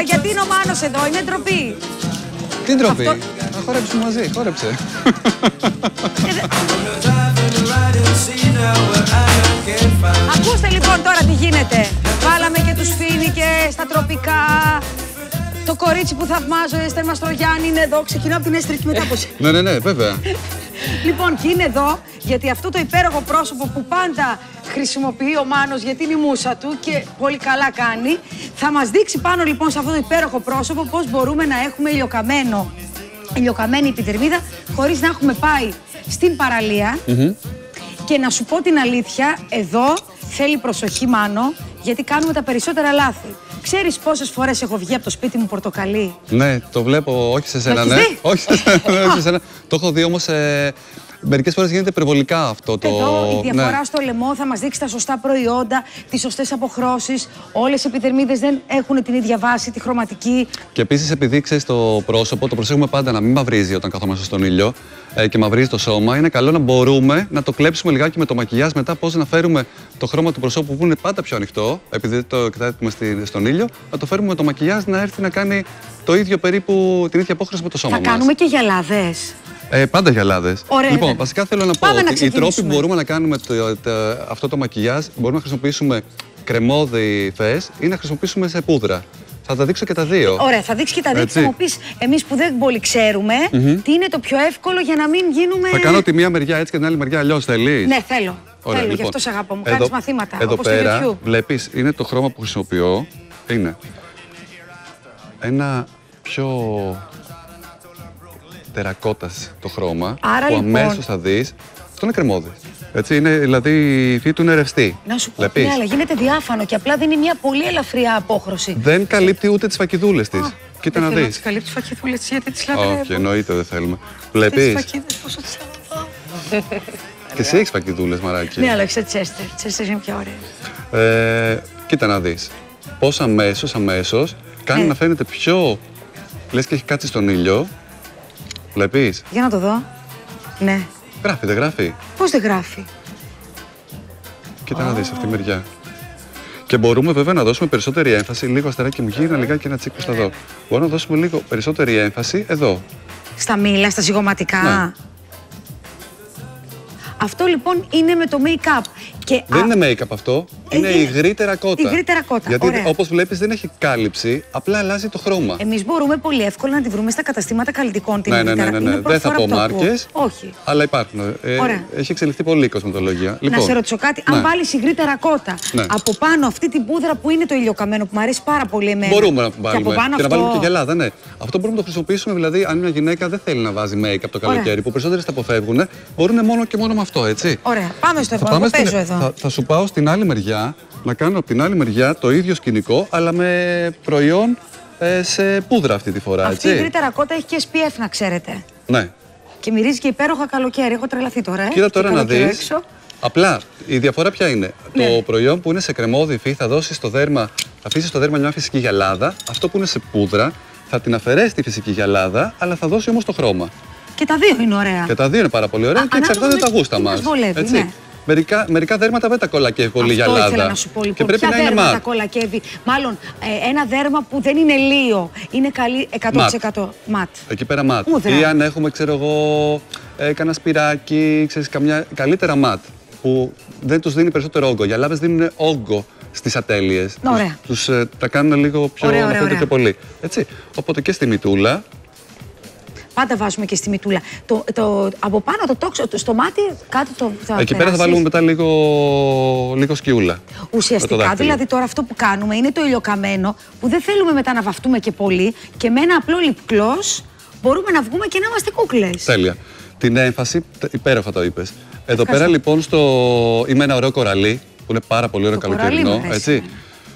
γιατί είναι ο Μάνος εδώ, είναι ντροπή. Τι ντροπή, να χορέψουμε μαζί, χόρεψε. Ακούστε λοιπόν τώρα τι γίνεται. Βάλαμε και τους Φοίνικες στα τροπικά. Το κορίτσι που θαυμάζω, η Εστέρ Μαστρογιάννη, είναι εδώ. Ξεκινάω από την Έστερ και μετά από εσένα. Ναι, βέβαια. Λοιπόν, και είναι εδώ γιατί αυτό το υπέροχο πρόσωπο που πάντα χρησιμοποιεί ο Μάνος, γιατί είναι η μούσα του και πολύ καλά κάνει, θα μας δείξει πάνω λοιπόν σε αυτό το υπέροχο πρόσωπο πώς μπορούμε να έχουμε ηλιοκαμένη επιδερμίδα χωρίς να έχουμε πάει στην παραλία. Και να σου πω την αλήθεια, εδώ θέλει προσοχή, Μάνο, γιατί κάνουμε τα περισσότερα λάθη. Ξέρεις πόσες φορές έχω βγει από το σπίτι μου πορτοκαλί? Ναι, το βλέπω, όχι σε σένα, ναι. Όχι σε σένα. Το έχω δει όμως, μερικές φορές γίνεται υπερβολικά αυτό το... Εδώ η διαφορά στο λαιμό θα μας δείξει τα σωστά προϊόντα, τις σωστές αποχρώσεις. Όλες οι επιδερμίδες δεν έχουν την ίδια βάση, τη χρωματική. Και επίσης, επειδή ξέρεις το πρόσωπο, το προσέχουμε πάντα να μην μαυρίζει όταν καθόμαστε στον ήλιο και μαυρίζει το σώμα. Είναι καλό να μπορούμε να το κλέψουμε λιγάκι με το μακιγιάζ μετά, πώς να φέρουμε το χρώμα του προσώπου που είναι πάντα πιο ανοιχτό, επειδή δεν το κοιτάμε στον ήλιο, να το φέρουμε με το μακιγιάζ να έρθει να κάνει το ίδιο περίπου, την ίδια απόχρωση με το σώμα μας. Θα κάνουμε και γυαλάδες. Πάντα γυαλάδες. Λοιπόν, βασικά θέλω να πω ότι οι τρόποι που μπορούμε να κάνουμε αυτό το μακιγιάζ, μπορούμε να χρησιμοποιήσουμε κρεμόδι φες ή να χρησιμοποιήσουμε σε πούδρα. Θα τα δείξω και τα δύο. Ωραία, θα δείξει και τα δύο. Θα μου πεις, εμείς που δεν πολύ ξέρουμε, τι είναι το πιο εύκολο για να μην γίνουμε. Θα κάνω τη μία μεριά έτσι και την άλλη μεριά αλλιώς, θέλεις? Ναι, θέλω. Ωραία, θέλω, γι' αυτό σε αγαπώ. Μου κάνεις μαθήματα. Εδώ πέρα βλέπεις, είναι το χρώμα που χρησιμοποιώ. Είναι ένα πιο τερακότας το χρώμα. Άρα, που αμέσως θα δεις. Αυτό είναι κρεμόδι. Έτσι είναι, δηλαδή η υφή του είναι ρευστή. Να σου πω, ναι, αλλά γίνεται διάφανο και απλά δίνει μια πολύ ελαφριά απόχρωση. Δεν καλύπτει ούτε τις φακιδούλες της. Κοίτα να δεις. Δεν καλύπτει τις φακιδούλες της, γιατί τις λατρεύω. Όχι, εννοείται δεν θέλουμε. Βλέπεις. Τις φακίδες, πόσο τις αγαπάω. Και εσύ έχεις φακιδούλες, μαράκι. Ναι, αλλά έχεις τις Έστερ. Τις Έστερ είναι πιο ωραίες. Κοίτα να δεις. Πώς αμέσως κάνει να φαίνεται πιο. Λες και έχει κάτσει στον ήλιο. Βλέπεις. Για να το δω. Ναι. Γράφει, δεν γράφει? Πώς δεν γράφει? Κοίτα να δεις αυτή τη μεριά. Και μπορούμε βέβαια να δώσουμε περισσότερη έμφαση. Λίγο αστεράκι μου γύρνα, λιγάκι ένα τσίκ προς τα δω. Μπορούμε να δώσουμε λίγο περισσότερη έμφαση εδώ. Στα μήλα, στα ζυγωματικά. Ναι. Αυτό λοιπόν είναι με το make-up. Και δεν είναι make-up αυτό, είναι υγρή τερακότα. Υγρή τερακότα. Γιατί όπως βλέπεις δεν έχει κάλυψη, απλά αλλάζει το χρώμα. Εμείς μπορούμε πολύ εύκολα να τη βρούμε στα καταστήματα καλλιτικών. Ναι. Δεν θα πω μάρκες. Όχι. Αλλά υπάρχουν. Έχει εξελιχθεί πολύ η κοσμετολογία. Να σε ρωτήσω κάτι, αν βάλεις υγρή τερακότα από πάνω αυτή την πούδρα που είναι το ηλιοκαμένο, που μου αρέσει πάρα πολύ εμένα. Μπορούμε να βάλουμε. Και να βάλουμε και γυαλάδα, ναι. Αυτό μπορούμε να το χρησιμοποιήσουμε, δηλαδή, αν μια γυναίκα δεν θέλει να βάζει make-up το καλοκαίρι, που περισσότερες τα αποφεύγουν, μπορούν μόνο και μόνο με αυτό, έτσι. Ωραία, πάμε στο επόμενο. Παίζω εδώ. Θα σου πάω στην άλλη μεριά, να κάνω από την άλλη μεριά το ίδιο σκηνικό, αλλά με προϊόν σε πούδρα αυτή τη φορά. Αυτή η υγρή τερακότα έχει και SPF, να ξέρετε. Ναι. Και μυρίζει και υπέροχα καλοκαίρι. Έχω τρελαθεί τώρα. Κοίτα τώρα να δεις. Απλά η διαφορά ποια είναι? Ναι. Το προϊόν που είναι σε κρεμόδι υφή θα δώσει στο δέρμα, θα αφήσει στο δέρμα μια φυσική γυαλάδα. Αυτό που είναι σε πούδρα θα την αφαιρέσει τη φυσική γυαλάδα, αλλά θα δώσει όμως το χρώμα. Και τα δύο είναι ωραία. Και τα δύο είναι πάρα πολύ ωραία και εξαρτάται τα γούστα μας. Ναι. Μερικά δέρματα δεν τα κολακεύει πολύ γυαλάδα. Αυτό ήθελα να σου πω λοιπόν. Και πρέπει ποια να είναι τα κολακεύει? Μάλλον ένα δέρμα που δεν είναι λίο. Είναι καλή 100% ματ. Εκεί πέρα ματ. Ή αν έχουμε, ξέρω εγώ, κανένα σπυράκι, ξέρεις, καλύτερα ματ. Που δεν τους δίνει περισσότερο όγκο. Οι γυαλάδες δίνουν όγκο στις ατέλειες. Τους τα κάνουν λίγο πιο πιο πολύ. Έτσι. Οπότε και στη μητούλα. Πάντα βάζουμε και στη μητούλα. Από πάνω το τόξο, στο μάτι κάτω το θα εκεί πέρα θα βάλουμε μετά λίγο σκιούλα. Ουσιαστικά, δηλαδή τώρα αυτό που κάνουμε είναι το ηλιοκαμένο που δεν θέλουμε μετά να βαφτούμε και πολύ και με ένα απλό lip gloss μπορούμε να βγούμε και να είμαστε κούκλες. Τέλεια. Την έμφαση, υπέροχα το είπες. Εδώ πέρα λοιπόν είμαι ένα ωραίο κοραλί που είναι πάρα πολύ ωραίο καλοκαιρινό. Έτσι.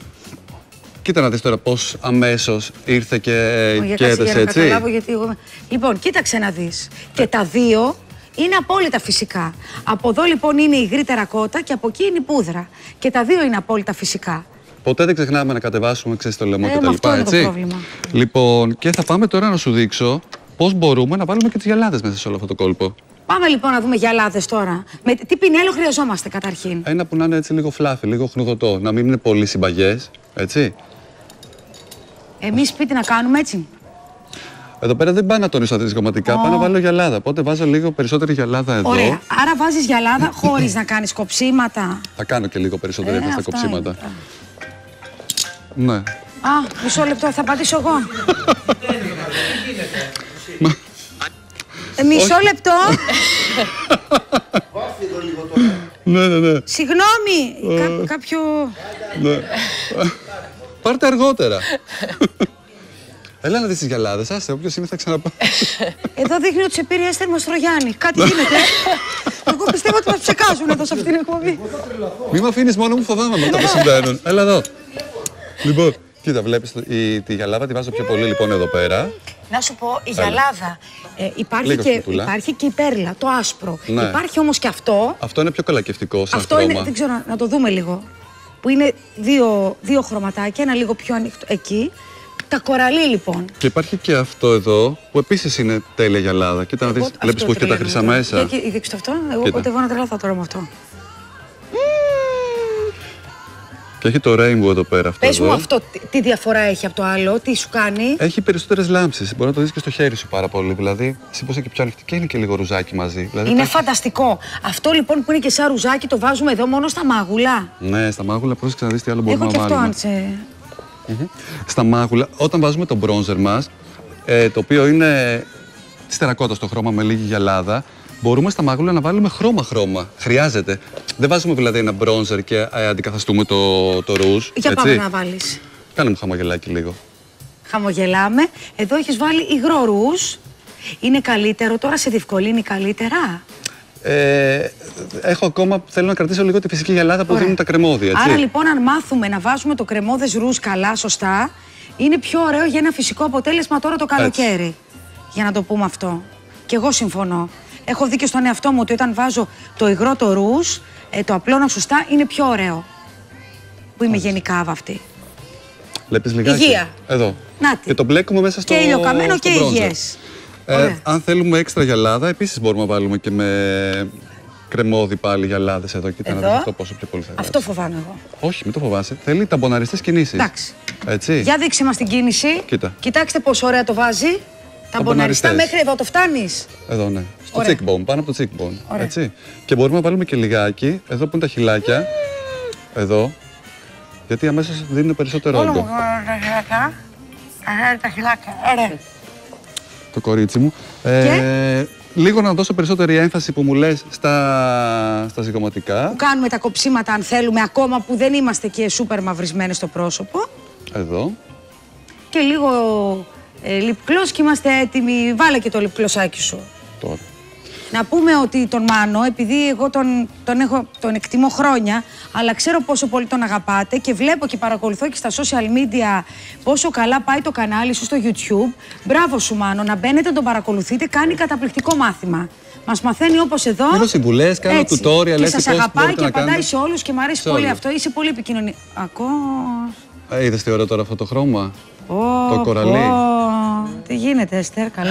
Κοίτα να δεις τώρα πώς αμέσως ήρθε και έδεσε, έτσι. Λοιπόν, κοίταξε να δεις. Και τα δύο είναι απόλυτα φυσικά. Από εδώ λοιπόν είναι η υγρή τερακότα και από εκεί είναι η πούδρα. Και τα δύο είναι απόλυτα φυσικά. Ποτέ δεν ξεχνάμε να κατεβάσουμε, ξέρεις, το λαιμό και τα λοιπά, αυτό έτσι. Είναι το πρόβλημα. Λοιπόν, και θα πάμε τώρα να σου δείξω πώς μπορούμε να βάλουμε και τις γυαλάδες μέσα σε όλο αυτό το κόλπο. Πάμε λοιπόν να δούμε γυαλάδες τώρα. Τι πινέλο χρειαζόμαστε καταρχήν? Ένα που να είναι έτσι λίγο φλάφι, λίγο χνουδωτό, να μην είναι πολύ συμπαγές, έτσι. Εμείς σπίτι να κάνουμε έτσι. Εδώ πέρα δεν πάω να τονίσω τα ζυγωματικά, πάω να βάλω γυαλάδα. Οπότε βάζω λίγο περισσότερη γυαλάδα εδώ. Ωραία. Άρα βάζεις γυαλάδα χωρίς να κάνεις κοψίματα. Θα κάνω και λίγο περισσότερη έμφαση στα κοψίματα. Ναι. Α, μισό λεπτό, θα πατήσω εγώ. Μισό λεπτό. Ναι. Συγγνώμη, κάποιο... Ναι. Πάρτε αργότερα. Έλα να δεις τις γυαλάδες, άσε, όποιος είναι θα ξαναπάω. Εδώ δείχνει ότι σε πήρε η Έστερ Μαστρογιάννη. Κάτι γίνεται. Εγώ πιστεύω ότι μας ψεκάζουν εδώ σε αυτήν την εκπομπή. Μη με αφήνεις μόνο μου, φοβάμαι με αυτά που συμβαίνουν. Έλα εδώ. Λοιπόν, κοίτα, βλέπεις τη γυαλάδα τη βάζω πιο πολύ λοιπόν εδώ πέρα. Να σου πω, η γυαλάδα υπάρχει και η πέρλα, το άσπρο. Ναι. Υπάρχει όμως και αυτό. Αυτό είναι πιο καλακευτικό σαν αυτό χρώμα. Είναι, δεν ξέρω, να το δούμε λίγο. Που είναι δύο χρωματάκια, ένα λίγο πιο ανοιχτό εκεί. Τα κοραλί λοιπόν. Και υπάρχει και αυτό εδώ που επίσης είναι τέλεια γυαλάδα. Κοίτα να δεις, βλέπεις που έχει και τα χρυσά μέσα. Δείξτε αυτό, εγώ ποτέ να τρελαθώ τώρα με αυτό. Και έχει το rainbow εδώ πέρα. Πες μου αυτό, τι διαφορά έχει από το άλλο, τι σου κάνει. Έχει περισσότερες λάμψεις. Μπορεί να το δεις και στο χέρι σου πάρα πολύ. Δηλαδή, εσύ πως είναι και πιο ανοιχτή και είναι και λίγο ρουζάκι μαζί. Δηλαδή, είναι φανταστικό. Αυτό λοιπόν που είναι και σαν ρουζάκι το βάζουμε εδώ μόνο στα μάγουλα. Ναι, στα μάγουλα, πρόσεξε να δεις τι άλλο μπορούμε να βάλουμε. Έχω και αυτό, αν σε... Στα μάγουλα, όταν βάζουμε το μπρόνζερ μας, το οποίο είναι της τερακότας το χρώμα με λίγη γυαλάδα, μπορούμε στα μάγουλα να βάλουμε χρώμα. Χρειάζεται. Δεν βάζουμε δηλαδή ένα μπρόνζερ και αντικαθαστούμε το ρούζ. Για πάμε να βάλεις. Κάνε μου χαμογελάκι λίγο. Χαμογελάμε. Εδώ έχεις βάλει υγρό ρούζ. Είναι καλύτερο, τώρα σε διευκολύνει καλύτερα. Έχω ακόμα, θέλω να κρατήσω λίγο τη φυσική γυαλάδα που δίνουν τα κρεμόδια, έτσι. Άρα λοιπόν αν μάθουμε να βάζουμε το κρεμόδες ρούζ καλά, σωστά, είναι πιο ωραίο για ένα φυσικό αποτέλεσμα τώρα το καλοκαίρι. Έτσι. Για να το πούμε αυτό. Και εγώ συμφωνώ. Έχω δει και στον εαυτό μου ότι όταν βάζω το υγρό το ρούζ, το απλώνα σωστά, είναι πιο ωραίο. Που είμαι γενικά άβαυτη. Βλέπεις λιγάκι. Υγεία. Εδώ. Νάτι. Και το μπλέκουμε μέσα στο και ηλιοκαμένο και υγιές. Αν θέλουμε έξτρα γυαλάδα, επίσης μπορούμε να βάλουμε και με κρεμόδι πάλι γυαλάδες εδώ. Κοίτα να δεις αυτό πόσο πιο πολύ θα γράψει. Αυτό φοβάμαι εγώ. Όχι, μην το φοβάσαι. Θέλει ταμποναριστές κινήσεις. Εντάξει. Έτσι. Για δείξε μας την κίνηση. Κοίτα. Κοιτάξτε πόσο ωραία το βάζει. Ταμποναριστά μέχρι εδώ το φτάνεις. Εδώ, ναι. Στο cheekbone, πάνω από το cheekbone. Έτσι. Και μπορούμε να βάλουμε και λιγάκι, εδώ που είναι τα χυλάκια. Εδώ. Γιατί αμέσως δίνουν περισσότερο όγκο. Τα χυλάκια. Ωραία. Το κορίτσι μου. Λίγο να δώσω περισσότερη έμφαση που μου λες στα ζυγωματικά. Που κάνουμε τα κοψίματα αν θέλουμε, ακόμα που δεν είμαστε και σούπερ μαυρισμένοι στο πρόσωπο. Εδώ. Και λίγο lip gloss και είμαστε έτοιμοι. Βάλε και το lip glossάκι σου. Τώρα. Να πούμε ότι τον Μάνο, επειδή εγώ τον εκτιμώ χρόνια, αλλά ξέρω πόσο πολύ τον αγαπάτε και βλέπω και παρακολουθώ και στα social media πόσο καλά πάει το κανάλι σου στο YouTube. Μπράβο σου Μάνο, να μπαίνετε, τον παρακολουθείτε, κάνει καταπληκτικό μάθημα. Μας μαθαίνει όπως εδώ. Δίνω συμβουλές, κάνω tutorial. Και σας αγαπάει και απαντάει σε όλους και μου αρέσει πολύ αυτό. Είσαι πολύ επικοινωνιακός. Είδες τι ωραίο τώρα αυτό το χρώμα. Το κοραλί. Τι γίνεται, Εστέρ, καλά.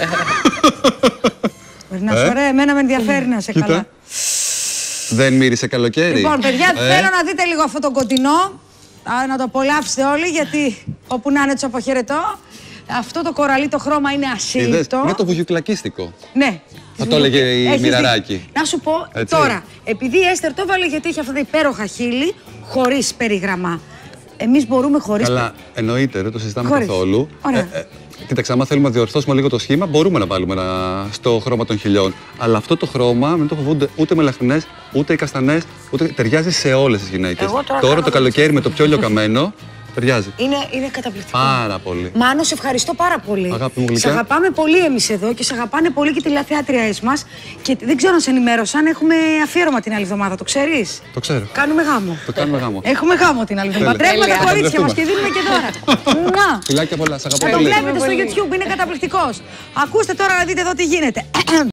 Να σου ωραία, εμένα με ενδιαφέρει να σε καλά. Δεν μύρισε καλοκαίρι. Λοιπόν, παιδιά, θέλω να δείτε λίγο αυτό το κοντινό. Να το απολαύσετε όλοι, γιατί όπου να είναι τους αποχαιρετώ. Αυτό το κοραλί το χρώμα είναι ασύλληπτο. Είναι το βουγιουκλακίστικο. Ναι. Θα το έλεγε η Μοιραράκη. Να σου πω τώρα, επειδή η Έστερ το έβαλε γιατί έχει αυτά τα υπέροχα χείλη, χωρίς περίγραμμα. Εμείς μπορούμε χωρίς. Καλά, εννοείται, δεν το συζητάμε καθόλου. Κοίταξε, άμα θέλουμε να διορθώσουμε λίγο το σχήμα, μπορούμε να βάλουμε στο χρώμα των χιλιών. Αλλά αυτό το χρώμα μην το φοβούνται ούτε μελαχρινές, ούτε οι καστανές, ούτε ταιριάζει σε όλες τις γυναίκες. Τώρα το καλοκαίρι με το πιο ηλιοκαμένο ταιριάζει. Είναι καταπληκτικό. Πάρα πολύ. Μάνο, σε ευχαριστώ πάρα πολύ. Αγάπη μου γλυκιά. Σε αγαπάμε πολύ εμείς εδώ και σε αγαπάνε πολύ και τηλεθεάτριές μας. Και δεν ξέρω αν σε ενημέρωσαν, έχουμε αφιέρωμα την άλλη εβδομάδα, το ξέρεις? Το ξέρω. Κάνουμε γάμο. Το κάνουμε γάμο. Έχουμε γάμο την άλλη εβδομάδα. Τρέχουμε τα κορίτσια μας και δίνουμε και δώρα. Φιλάκια πολλά, σ' αγαπώ πολύ. Το βλέπετε στο YouTube, είναι καταπληκτικός. Ακούστε τώρα να δείτε εδώ τι γίνεται.